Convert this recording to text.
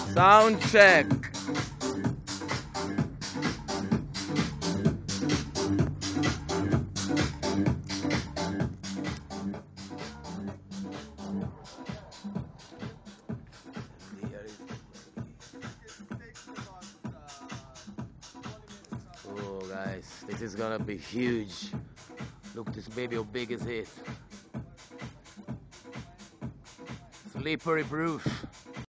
Sound check. Oh guys, this is gonna be huge. Look, this baby, how big is it? Slippery proof.